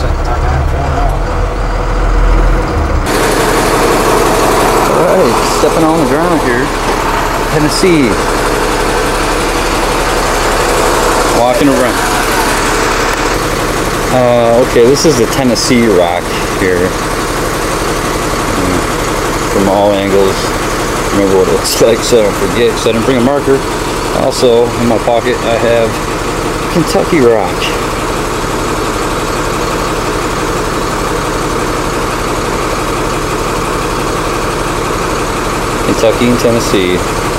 second time I for now. Alright, stepping on the ground here. Tennessee. Walking around. Okay, this is the Tennessee rock here. From all angles. Remember what it looks like so I don't forget, because I didn't bring a marker. Also, in my pocket, I have Kentucky rock. Kentucky and Tennessee.